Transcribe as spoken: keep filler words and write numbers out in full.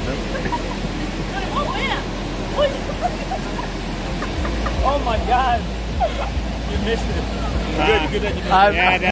Oh my God! You missed it. Good, good that you missed it. Yeah,